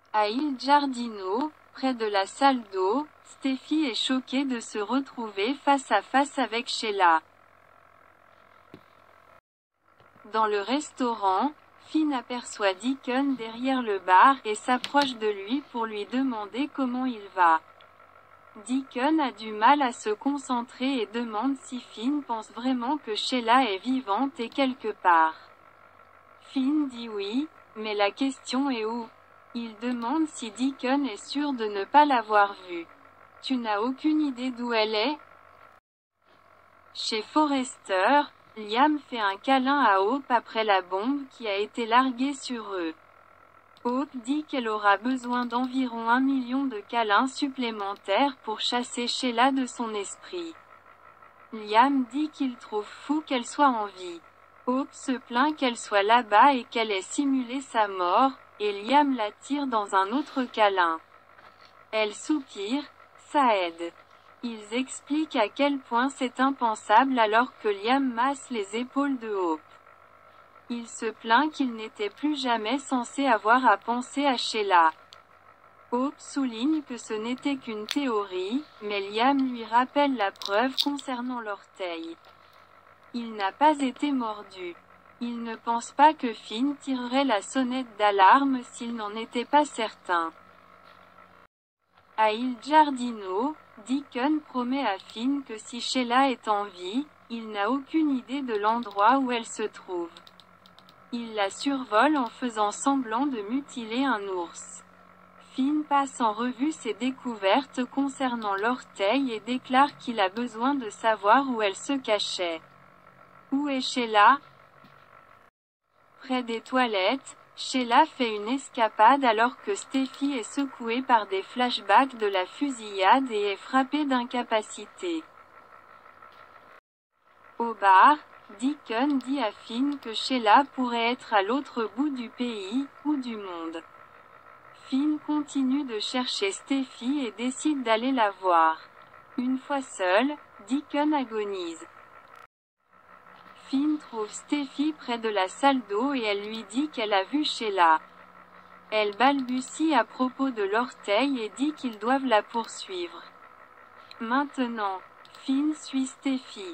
À Il Giardino, près de la salle d'eau, Steffi est choquée de se retrouver face à face avec Sheila. Dans le restaurant, Finn aperçoit Deacon derrière le bar et s'approche de lui pour lui demander comment il va. Deacon a du mal à se concentrer et demande si Finn pense vraiment que Sheila est vivante et quelque part. Finn dit oui, mais la question est où? Il demande si Deacon est sûr de ne pas l'avoir vue. Tu n'as aucune idée d'où elle est? Chez Forrester, Liam fait un câlin à Hope après la bombe qui a été larguée sur eux. Hope dit qu'elle aura besoin d'environ 1 million de câlins supplémentaires pour chasser Sheila de son esprit. Liam dit qu'il trouve fou qu'elle soit en vie. Hope se plaint qu'elle soit là-bas et qu'elle ait simulé sa mort, et Liam la tire dans un autre câlin. Elle soupire, ça aide. Ils expliquent à quel point c'est impensable alors que Liam masse les épaules de Hope. Il se plaint qu'il n'était plus jamais censé avoir à penser à Sheila. Hope souligne que ce n'était qu'une théorie, mais Liam lui rappelle la preuve concernant l'orteil. Il n'a pas été mordu. Il ne pense pas que Finn tirerait la sonnette d'alarme s'il n'en était pas certain. À Il Giardino, Deacon promet à Finn que si Sheila est en vie, il n'a aucune idée de l'endroit où elle se trouve. Il la survole en faisant semblant de mutiler un ours. Finn passe en revue ses découvertes concernant l'orteil et déclare qu'il a besoin de savoir où elle se cachait. Où est Sheila? Près des toilettes, Sheila fait une escapade alors que Steffi est secouée par des flashbacks de la fusillade et est frappée d'incapacité. Au bar, Deacon dit à Finn que Sheila pourrait être à l'autre bout du pays, ou du monde. Finn continue de chercher Steffi et décide d'aller la voir. Une fois seul, Deacon agonise. Finn trouve Steffi près de la salle d'eau et elle lui dit qu'elle a vu Sheila. Elle balbutie à propos de l'orteil et dit qu'ils doivent la poursuivre. Maintenant, Finn suit Steffi.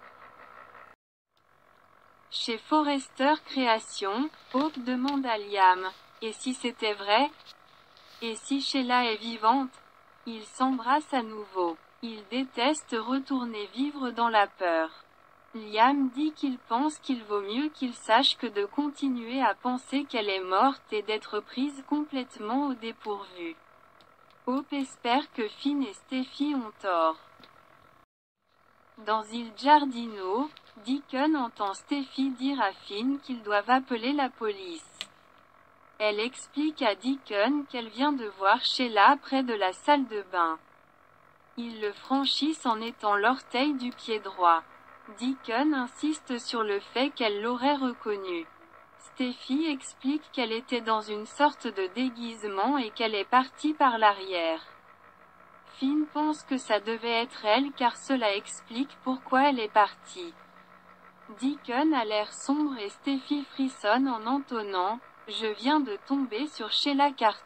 Chez Forrester Création, Hope demande à Liam, « Et si c'était vrai? Et si Sheila est vivante ?» Ils s'embrassent à nouveau. Ils détestent retourner vivre dans la peur. Liam dit qu'il pense qu'il vaut mieux qu'il sache que de continuer à penser qu'elle est morte et d'être prise complètement au dépourvu. Hope espère que Finn et Steffi ont tort. Dans Il Giardino, Deacon entend Steffi dire à Finn qu'ils doivent appeler la police. Elle explique à Deacon qu'elle vient de voir Sheila près de la salle de bain. Ils le franchissent en étant l'orteil du pied droit. Deacon insiste sur le fait qu'elle l'aurait reconnue. Steffi explique qu'elle était dans une sorte de déguisement et qu'elle est partie par l'arrière. Finn pense que ça devait être elle car cela explique pourquoi elle est partie. Deacon a l'air sombre et Steffi frissonne en entonnant « Je viens de tomber sur Sheila Carter ».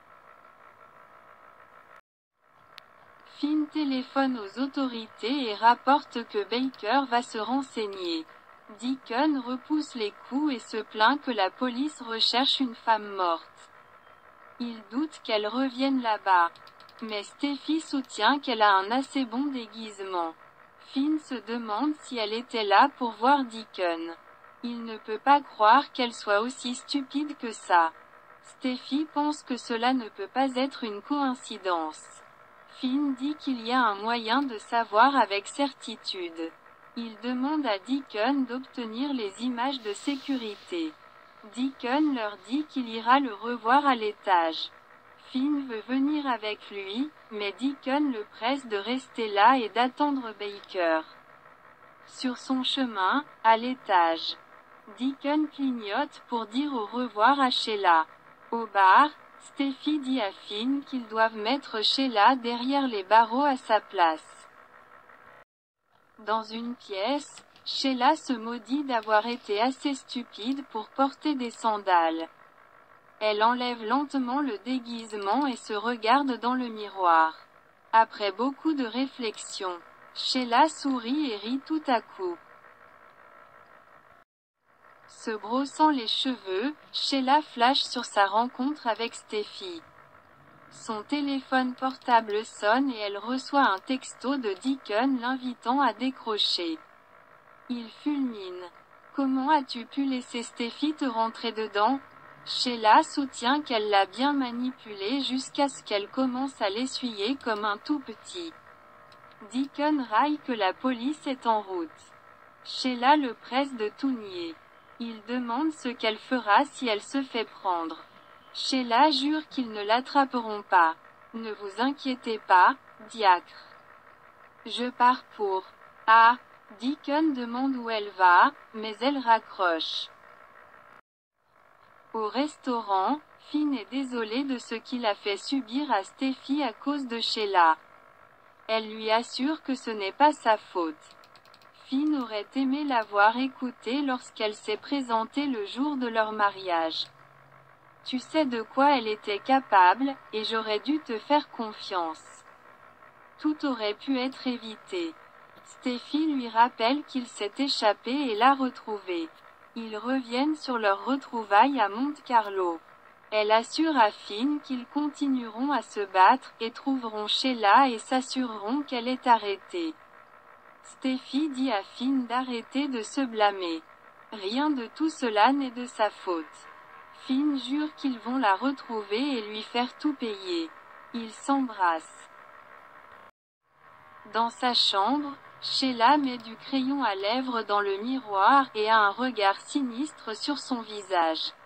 Finn téléphone aux autorités et rapporte que Baker va se renseigner. Deacon repousse les coups et se plaint que la police recherche une femme morte. Il doute qu'elle revienne là-bas. Mais Steffi soutient qu'elle a un assez bon déguisement. Finn se demande si elle était là pour voir Deacon. Il ne peut pas croire qu'elle soit aussi stupide que ça. Steffi pense que cela ne peut pas être une coïncidence. Finn dit qu'il y a un moyen de savoir avec certitude. Il demande à Deacon d'obtenir les images de sécurité. Deacon leur dit qu'il ira le revoir à l'étage. Finn veut venir avec lui, mais Deacon le presse de rester là et d'attendre Baker. Sur son chemin, à l'étage, Deacon clignote pour dire au revoir à Sheila. Au bar, Steffi dit à Finn qu'ils doivent mettre Sheila derrière les barreaux à sa place. Dans une pièce, Sheila se maudit d'avoir été assez stupide pour porter des sandales. Elle enlève lentement le déguisement et se regarde dans le miroir. Après beaucoup de réflexion, Sheila sourit et rit tout à coup. Se brossant les cheveux, Sheila flash sur sa rencontre avec Steffi. Son téléphone portable sonne et elle reçoit un texto de Deacon l'invitant à décrocher. Il fulmine. Comment as-tu pu laisser Steffi te rentrer dedans? Sheila soutient qu'elle l'a bien manipulée jusqu'à ce qu'elle commence à l'essuyer comme un tout petit. Deacon raille que la police est en route. Sheila le presse de tout nier. Il demande ce qu'elle fera si elle se fait prendre. Sheila jure qu'ils ne l'attraperont pas. Ne vous inquiétez pas, diacre. Je pars pour. Ah, Deacon demande où elle va, mais elle raccroche. Au restaurant, Finn est désolé de ce qu'il a fait subir à Steffi à cause de Sheila. Elle lui assure que ce n'est pas sa faute. Finn aurait aimé l'avoir écoutée lorsqu'elle s'est présentée le jour de leur mariage. Tu sais de quoi elle était capable, et j'aurais dû te faire confiance. Tout aurait pu être évité. Steffi lui rappelle qu'il s'est échappé et l'a retrouvée. Ils reviennent sur leur retrouvaille à Monte Carlo. Elle assure à Finn qu'ils continueront à se battre, et trouveront Sheila et s'assureront qu'elle est arrêtée. Steffi dit à Finn d'arrêter de se blâmer. Rien de tout cela n'est de sa faute. Finn jure qu'ils vont la retrouver et lui faire tout payer. Ils s'embrassent. Dans sa chambre, Sheila met du crayon à lèvres dans le miroir et a un regard sinistre sur son visage.